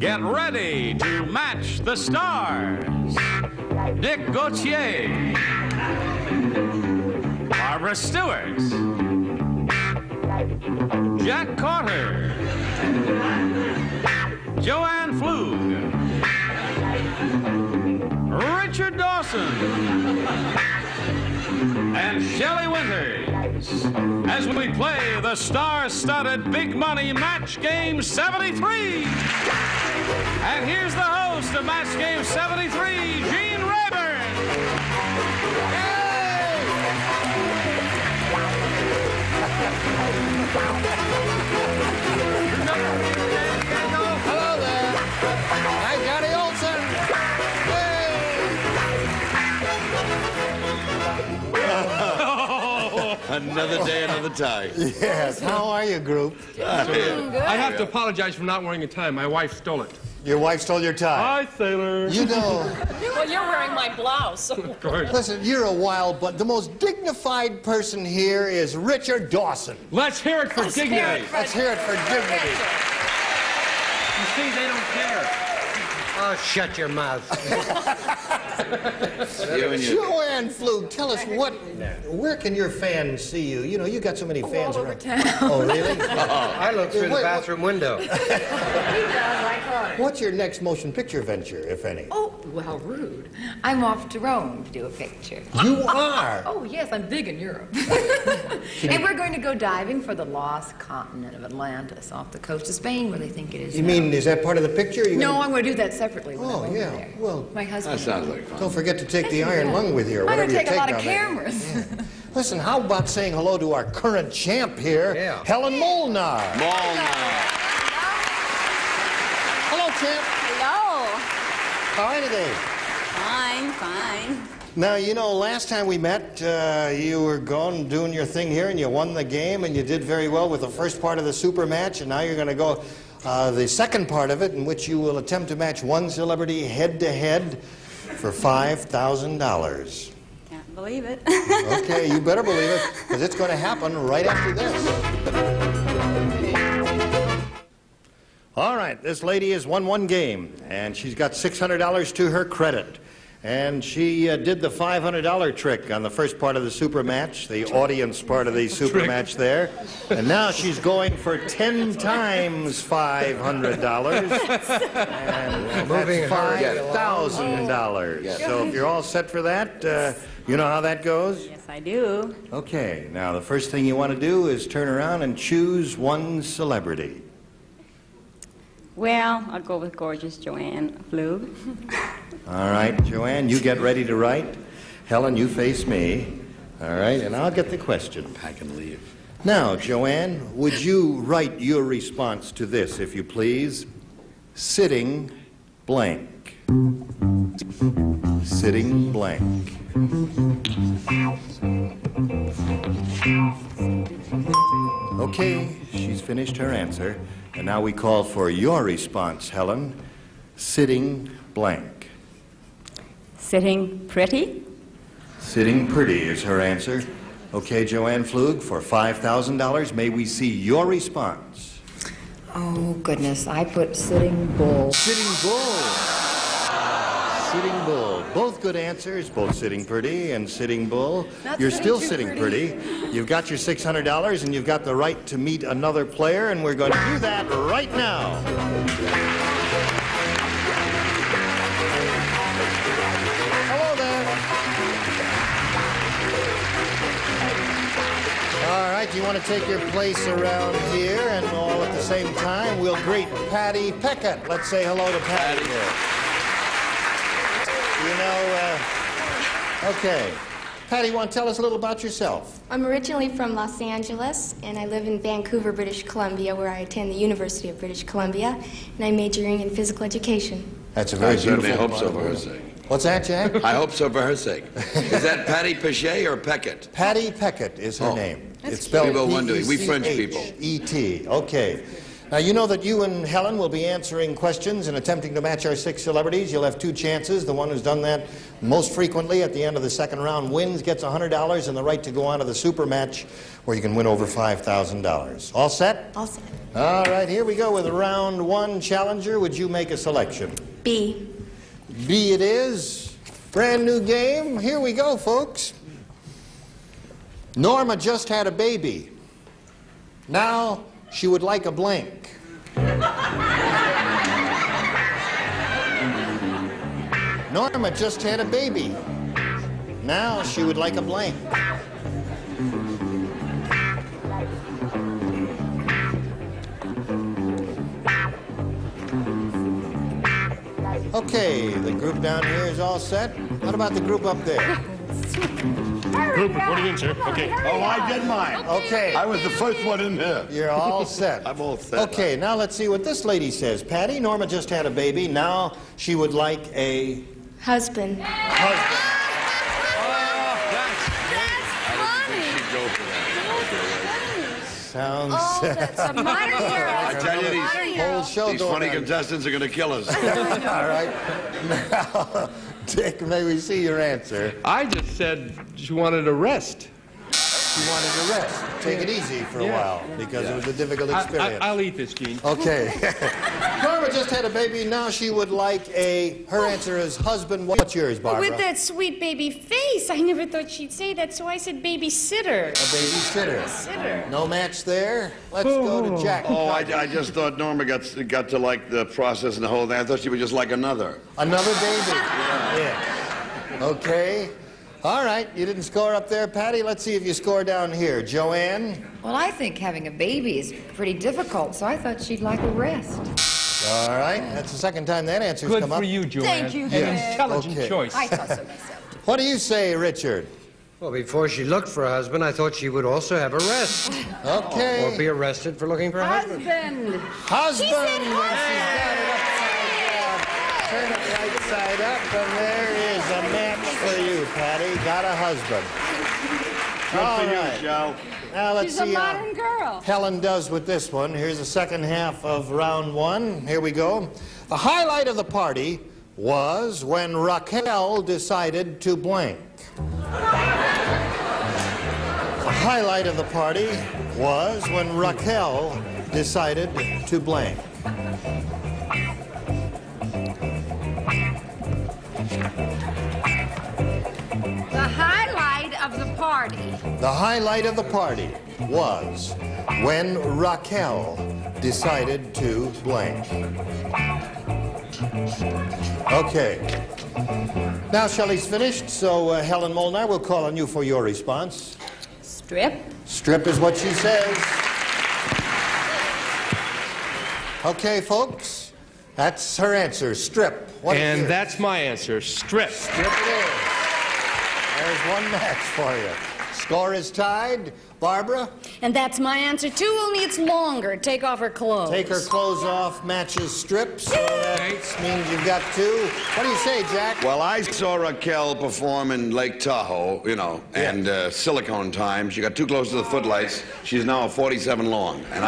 Get ready to match the stars. Dick Gautier, Barbara Stuart, Jack Carter, Joanne Pflug, Richard Dawson, and Shelley Winters as we play the star-studded Big Money Match Game 73. And here's the host of Match Game 73, Gene Rayburn. Hello there. I'm Johnny Olson. Another day, another tie. Yes. How are you, group? I have to apologize for not wearing a tie. My wife stole it. Your wife stole your tie. Hi, sailor. You know. Well, you're wearing my blouse. Of course. Listen, you're a wild, but the most dignified person here is Richard Dawson. Let's hear it for dignity. Let's hear it for dignity. You see, they don't care. Oh, shut your mouth. Joanne Pflug, tell us where can your fans see you? You know, you got so many fans all over around. town. Oh, really? I look through the bathroom window. He does, like her. What's your next motion picture venture, if any? Oh, well, rude. I'm off to Rome to do a picture. You are? Oh, yes, I'm big in Europe. And we're going to go diving for the lost continent of Atlantis off the coast of Spain, where they think it is You now. mean, is that part of the picture? No, I'm going to do that separately when I'm over yeah. there. Well, my husband. That sounds like fun. Don't forget to take the iron lung with you, or I'm whatever going to you take a lot of down there. cameras. Yeah. Listen, how about saying hello to our current champ here, Helen Molnar. Hello, champ. Hello. How are you today? Fine, fine. Now, you know, last time we met, you were gone doing your thing here, and you won the game, and you did very well with the first part of the super match, and now you're going to go the second part of it, in which you will attempt to match one celebrity head-to-head for $5,000. Can't believe it. Okay, you better believe it, because it's going to happen right after this. All right, this lady has won one game, and she's got $600 to her credit. And she did the $500 trick on the first part of the super match, the audience part of the super match there. And now she's going for 10 times $500. And that's $5,000. So if you're all set for that, you know how that goes? Yes, I do. Okay, now the first thing you want to do is turn around and choose one celebrity. Well, I'll go with gorgeous Joanne Pflug. All right, Joanne, you get ready to write. Helen, you face me. All right, and I'll get the question. Pack and leave. Now, Joanne, would you write your response to this, if you please? Sitting blank. Sitting blank. Okay, she's finished her answer. And now we call for your response, Helen. Sitting blank. Sitting pretty. Sitting pretty is her answer. Okay, Joanne Pflug, for $5,000, may we see your response? Oh, goodness. I put sitting bull. Sitting bull. Sitting bull. Both good answers, both sitting pretty and sitting bull. You're still sitting pretty. You've got your $600 and you've got the right to meet another player, and we're going to do that right now. Hello there. All right, you want to take your place around here, and all at the same time, we'll greet Patty Peckett. Let's say hello to Patty here. You know, okay. Patty, you want to tell us a little about yourself? I'm originally from Los Angeles, and I live in Vancouver, British Columbia, where I attend the University of British Columbia, and I'm majoring in physical education. That's a very beautiful. I certainly hope so for her sake. What's that, Jack? I hope so for her sake. Is that Patty Pichet or Peckett? Patty Peckett is her name. That's It's spelled We both wonder. We French people. P-E-C-H-E-T. Okay. Now, you know that you and Helen will be answering questions and attempting to match our 6 celebrities. You'll have 2 chances. The one who's done that most frequently at the end of the second round wins, gets $100 and the right to go on to the super match where you can win over $5,000. All set? All set. All right, here we go with round 1. Challenger, would you make a selection? B. B it is. Brand new game. Here we go, folks. Norma just had a baby. Now she would like a blank. Norma just had a baby. Now she would like a blank. Okay, the group down here is all set. What about the group up there? Group reporting in, sir. Okay. Oh, I did mine. Okay. I was the first one in there. You're all set. I'm all set. Okay, now let's see what this lady says. Patty, Norma just had a baby. Now she would like a Husband. husband. Sounds That's a minor I tell you, whole show these going funny on. contestants are going to kill us. All right. Now, Dick, may we see your answer? I just said she wanted a rest. You wanted to rest. Take it easy for a while because it was a difficult experience. I'll eat this, Gene. Okay. Norma just had a baby. Now she would like her answer is husband. What's yours, Barbara? With that sweet baby face, I never thought she'd say that, so I said babysitter. A babysitter. Sitter. No match there. Let's go to Jack. Oh, I just thought Norma got to like the process and the whole thing. I thought she would just like another. Another baby. Yeah. Okay. All right. You didn't score up there, Patty. Let's see if you score down here. Joanne? Well, I think having a baby is pretty difficult, so I thought she'd like a rest. All right. That's the second time that answer's Good come up. for you, Joanne. Thank you, An Dad. intelligent Okay. choice. I thought so myself. What do you say, Richard? Well, before she looked for a husband, I thought she would also have a rest. Okay. Or be arrested for looking for a husband. Husband, when she's got it upside down. Turn it right side up, and there is a match for you, Patty. Got a husband. All Good for right. you, Shell. Now let's She's a see how modern girl. Helen does with this one. Here's the second half of round 1. Here we go. The highlight of the party was when Raquel decided to blank. The highlight of the party was when Raquel decided to blank. The highlight of the party. The highlight of the party was when Raquel decided to blank. Okay. Now Shelley's finished, so Helen Molnar will call on you for your response. Strip. Strip is what she says. Okay, folks, that's her answer, strip. What is And yours? that's my answer. Strip. Strip it is. There's one match for you. Score is tied. Barbara, And that's my answer, too, only it's longer. Take off her clothes. take her clothes off, matches strip, so that means you've got 2. What do you say, Jack? Well, I saw Raquel perform in Lake Tahoe, and silicone time. She got too close to the footlights. She's now a 47 long. And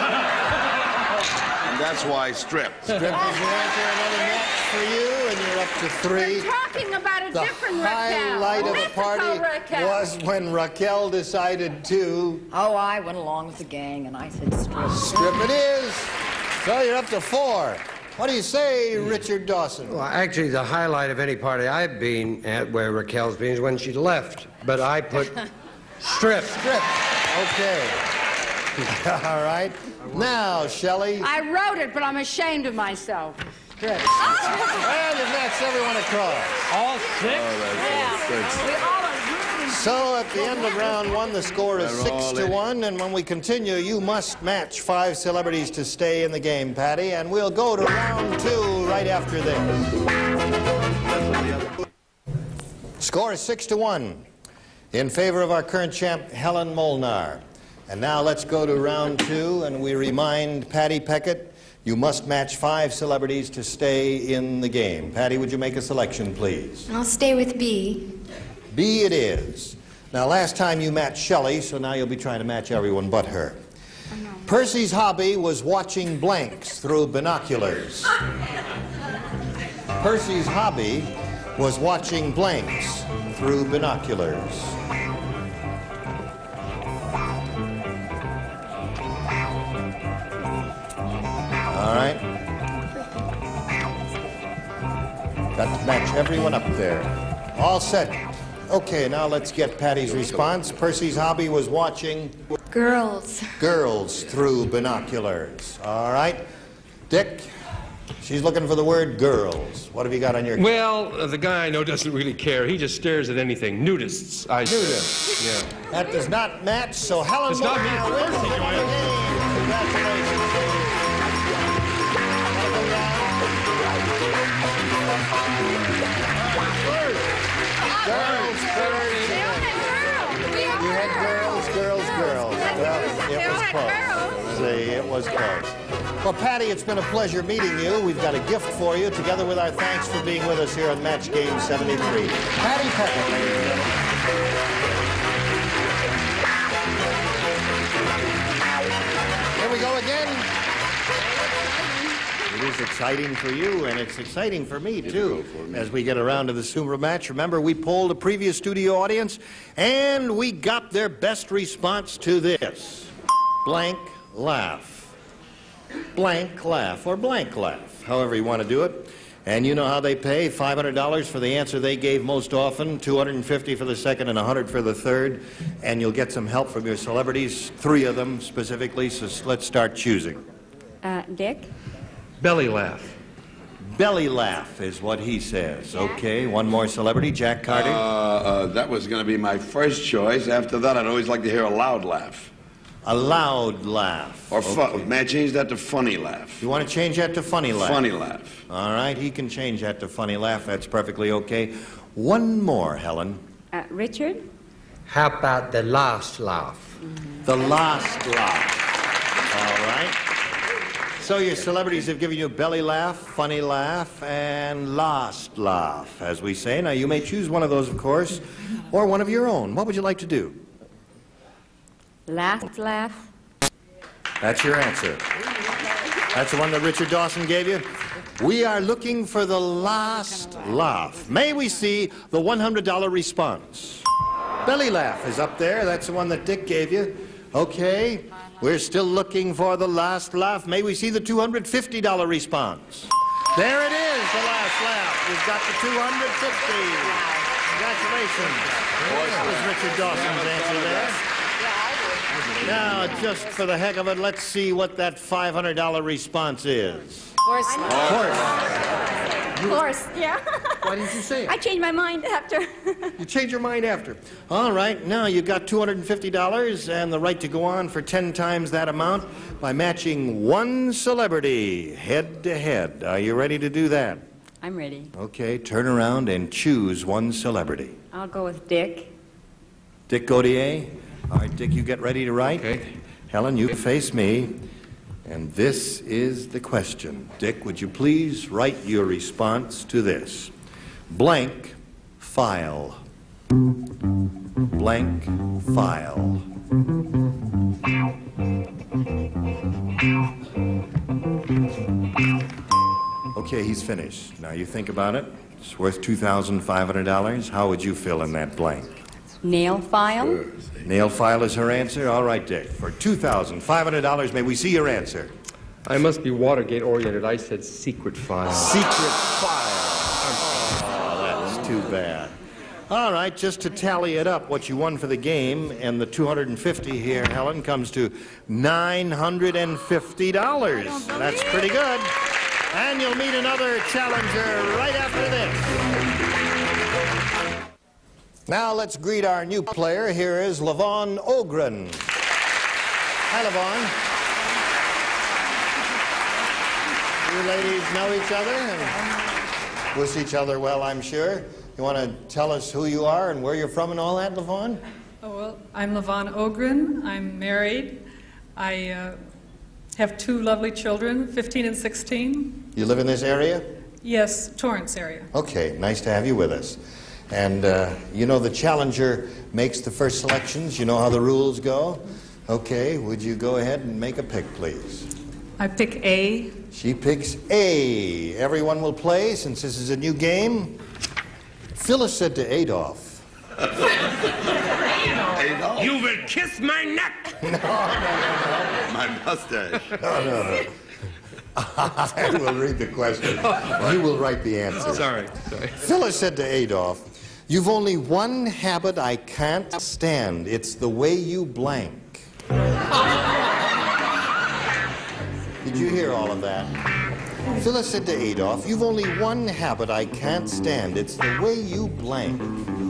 that's why strip. Strip is your answer. Another match for you, and you're up to 3. We're talking about a The different Raquel. highlight of the Mexico party Raquel. was when Raquel decided to Oh, I went along with the gang, and I said strip. strip it is. So you're up to 4. What do you say, Richard Dawson? Well, actually, the highlight of any party I've been at where Raquel's been is when she left. But I put strip. Strip. Okay. All right. Now, Shelley. I wrote it, but I'm ashamed of myself. Well, you've matched everyone across. All 6? So at the end of round 1, the score is They're all 6-1, and when we continue, you must match 5 celebrities to stay in the game, Patty, and we'll go to round 2 right after this. Score is 6-1 in favor of our current champ, Helen Molnar. And now let's go to round 2, and we remind Patty Peckett, you must match 5 celebrities to stay in the game. Patty, would you make a selection, please? I'll stay with B. B it is. Now, last time you matched Shelley, so now you'll be trying to match everyone but her. Percy's hobby was watching blanks through binoculars. Percy's hobby was watching blanks through binoculars. All right. Got to match everyone up there. All set. Okay, now let's get Patty's response. Percy's hobby was watching Girls. girls through binoculars. All right. Dick, she's looking for the word girls. What have you got on your... Well, the guy I know doesn't really care. He just stares at anything. Nudists, I say. Nudists. Yeah. That does not match, so Helen It's not me, it's Moore wins Percy, the Joanne. game. Congratulations. Girls, girls. You had girls, girls, girls. Well, it was close. See, it was close. Well, Patty, it's been a pleasure meeting you. We've got a gift for you, together with our thanks for being with us here on Match Game 73. Patty Peckett, ladies and gentlemen. Here we go again. It is exciting for you, and it's exciting for me, too, as we get around to the Super match. Remember, we polled a previous studio audience, and we got their best response to this. Blank laugh. Blank laugh, or blank laugh, however you want to do it. And you know how they pay, $500 for the answer they gave most often, $250 for the second, and $100 for the third. And you'll get some help from your celebrities, 3 of them specifically, so let's start choosing. Dick? Belly laugh. Belly laugh is what he says. Okay, one more celebrity, Jack Carter. That was going to be my first choice. After that, I'd always like to hear a loud laugh. A loud laugh. Or may I change that to funny laugh? You want to change that to funny laugh? Funny laugh. All right, he can change that to funny laugh. That's perfectly okay. One more, Helen. Richard? How about the last laugh? The last laugh. All right. So your celebrities have given you belly laugh, funny laugh, and last laugh, as we say. Now, you may choose one of those, of course, or one of your own. What would you like to do? Last laugh? That's your answer. That's the one that Richard Dawson gave you? We are looking for the last laugh. May we see the $100 response? Belly laugh is up there. That's the one that Dick gave you. Okay. We're still looking for the last laugh. May we see the $250 response? There it is, the last laugh. We've got the $250. Congratulations. That was Richard Dawson's answer there. Now, just for the heck of it, let's see what that $500 response is. Horse. Horse, yeah. Why didn't you say it? I changed my mind after. You change your mind after. All right, now you've got $250 and the right to go on for 10 times that amount by matching one celebrity head to head. Are you ready to do that? I'm ready. Okay, turn around and choose one celebrity. I'll go with Dick. Dick Gautier. All right, Dick, you get ready to write. Okay. Helen, you face me. And this is the question. Dick, would you please write your response to this? Blank file. Blank file. Okay, he's finished. Now you think about it. It's worth $2,500. How would you fill in that blank? Nail file? Nail file is her answer. All right, Dick. For $2,500, may we see your answer? I must be Watergate oriented. I said secret file. Secret file. Oh, that's too bad. All right, just to tally it up, what you won for the game and the $250 here, Helen, comes to $950. That's pretty good. And you'll meet another challenger right after this. Now let's greet our new player. Here is Levon Ogren. Hi, Levon. You ladies know each other and wish each other well, I'm sure. You want to tell us who you are and where you're from and all that, Levon? Oh, well, I'm Levon Ogren. I'm married. I have 2 lovely children, 15 and 16. You live in this area? Yes, Torrance area. Okay, nice to have you with us. And you know the challenger makes the first selections. You know how the rules go. Okay, would you go ahead and make a pick, please? I pick A. She picks A. Everyone will play since this is a new game. Phyllis said to Adolf. Adolf? You will kiss my neck! No. My mustache. No. I will read the question. You will write the answer. Sorry. Phyllis said to Adolf, "You've only one habit I can't stand. It's the way you blank." Did you hear all of that? Phyllis said to Adolf, "You've only one habit I can't stand. It's the way you blank."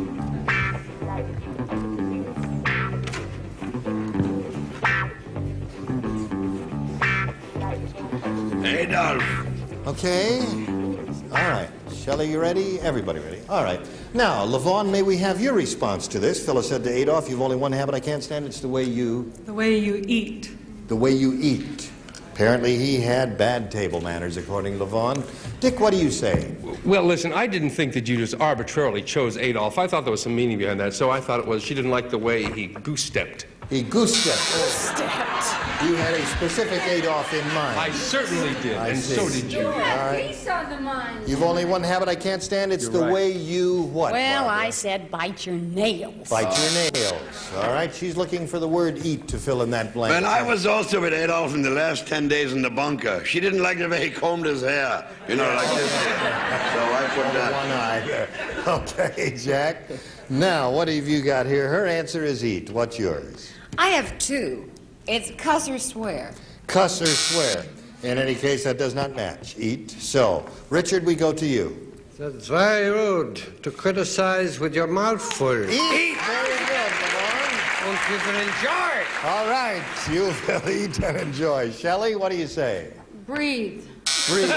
Adolf. Okay. All right. Shelley, you ready? Everybody ready? All right. Now, Levon, may we have your response to this? Phyllis said to Adolf, "You've only one habit I can't stand. It's the way you..." The way you eat. The way you eat. Apparently he had bad table manners, according to Levon. Dick, what do you say? Well, listen, I didn't think that you just arbitrarily chose Adolf. I thought there was some meaning behind that, so I thought it was she didn't like the way he goose-stepped. He goose-stepped. You had a specific Adolf in mind. I certainly did, I and see. so did you. All right. Peace on the mind. You've only one habit I can't stand. It's the right. way you what? Well, Barbara? I said bite your nails. Bite your nails. All right. She's looking for the word eat to fill in that blank. Well, I was also with Adolf in the last 10 days in the bunker. She didn't like the way he combed his hair, you know, like this. So I put that. One eye there. Okay, Jack. Now, what have you got here? Her answer is eat. What's yours? I have two. It's cuss or swear. Cuss or swear. In any case, that does not match. Eat. So, Richard, we go to you. That's very rude to criticize with your mouth full. Eat. Very good, Lamont. Won't you even enjoy? All right. You will eat and enjoy. Shelley, what do you say? Breathe. Breathe.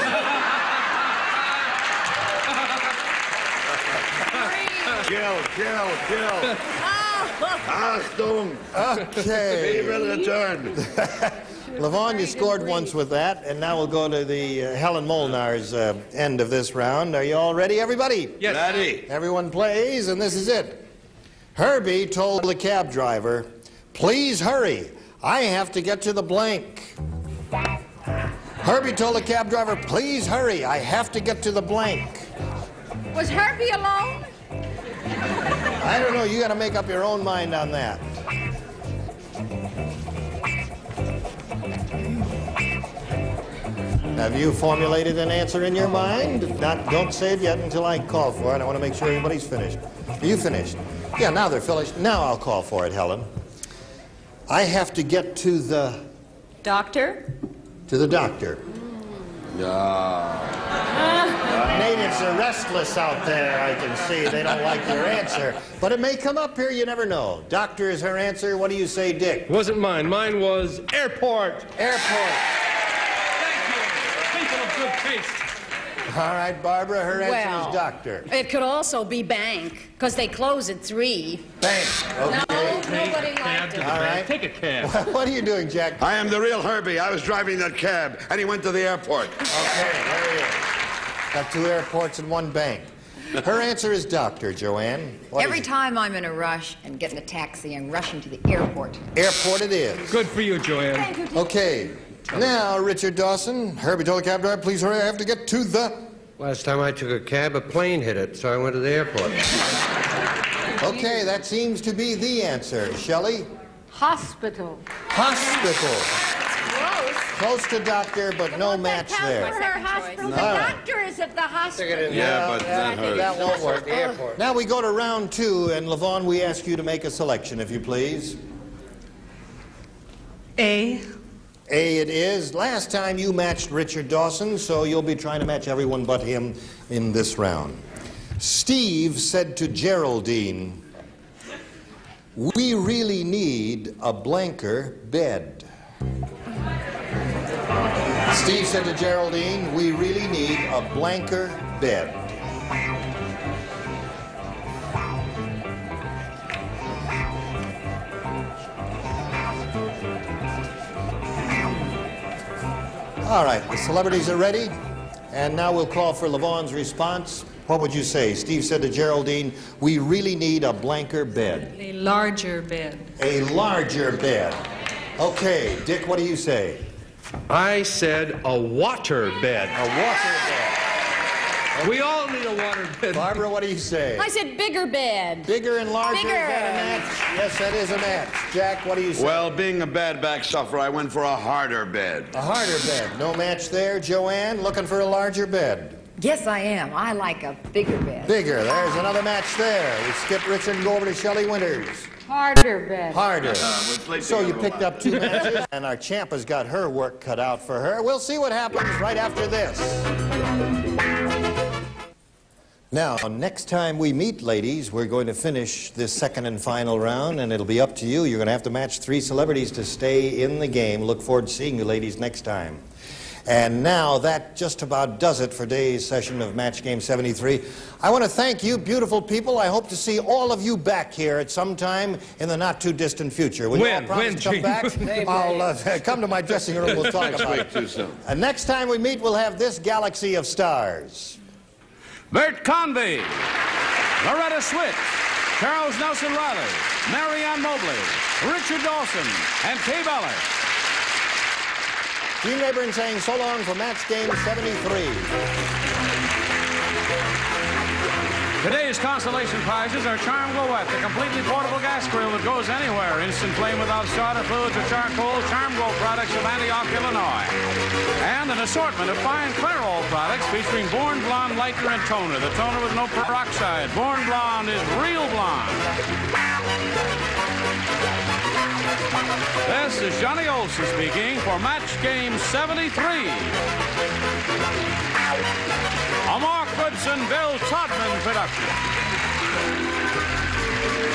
Kill. Achtung. Okay. He will return. Levon, you scored once with that, and now we'll go to the Helen Molnar's end of this round. Are you all ready, everybody? Yes. Ready. Everyone plays, and this is it. Herbie told the cab driver, "Please hurry. I have to get to the blank." Herbie told the cab driver, "Please hurry. I have to get to the blank." Was Herbie alone? I don't know. You got to make up your own mind on that. Have you formulated an answer in your mind? If not, don't say it yet until I call for it. I want to make sure everybody's finished. Are you finished? Yeah, now they're finished. Now I'll call for it, Helen. I have to get to the... Doctor? To the doctor. Natives are restless out there, I can see. They don't like your answer. But it may come up here, you never know. Doctor is her answer. What do you say, Dick? It wasn't mine. Mine was airport. Airport. Thank you. People of good taste. All right, Barbara, her answer Well, is doctor. It could also be bank, because they close at 3. Bank. Okay. Nobody liked it. All right. Take a cab. What are you doing, Jack? I am the real Herbie. I was driving that cab, and he went to the airport. Okay, there he is. Got 2 airports and 1 bank. Her answer is doctor, Joanne. What Every is it? time I'm in a rush and get in a taxi and rushing to the airport. Airport it is. Good for you, Joanne. Thank you. Okay. Now, Richard Dawson, Herbie told the cab driver, "Please hurry, I have to get to the..." Last time I took a cab, a plane hit it, so I went to the airport. Okay, that seems to be the answer. Shelley? Hospital. Hospital. Close. Close to doctor, but no match there. Her hospital. The All right. doctor is at the hospital. Yeah, but that hurts. That won't work, the airport. Now we go to round 2, and Levon, we ask you to make a selection, if you please. A. A it is. Last time you matched Richard Dawson, so you'll be trying to match everyone but him in this round. Steve said to Geraldine, "We really need a blanker bed." Steve said to Geraldine, "We really need a blanker bed." All right, the celebrities are ready, and now we'll call for Levon's response. What would you say? Steve said to Geraldine, "We really need a blanker bed." A larger bed. A larger bed. Okay, Dick, what do you say? I said a water bed. A water bed. We all need a water bed. Barbara, what do you say? I said bigger bed. Bigger and larger, Bigger. is that a match? Yes, that is a match. Jack, what do you say? Well, being a bad back sufferer, I went for a harder bed. A harder bed. No match there. Joanne, looking for a larger bed. Yes, I am. I like a bigger bed. Bigger. There's another match there. We skip Richard and go over to Shelley Winters. Harder bed. Harder. So you picked up 2 matches, and our champ has got her work cut out for her. We'll see what happens right after this. Now, next time we meet, ladies, we're going to finish this second and final round, and it'll be up to you. You're going to have to match 3 celebrities to stay in the game. Look forward to seeing you, ladies, next time. And now, that just about does it for today's session of Match Game 73. I want to thank you, beautiful people. I hope to see all of you back here at some time in the not-too-distant future. Will you all promise to come back? I'll come to my dressing room. We'll talk about it. Too soon. And next time we meet, we'll have this galaxy of stars. Bert Convey, Loretta Swit, Charles Nelson Riley, Marianne Mobley, Richard Dawson, and Kay Beller. Gene Rayburn saying so long for Match Game 73. Today's consolation prizes are Charm Glow-Wet, the completely portable gas grill that goes anywhere. Instant flame without starter fluids or charcoal. Charm Glow products of Antioch, Illinois. And an assortment of fine Clairol products featuring Born Blonde Lighter and Toner. The toner with no peroxide. Born Blonde is real blonde. This is Johnny Olson speaking for Match Game 73. A Mark Goodson, Bill Todman production.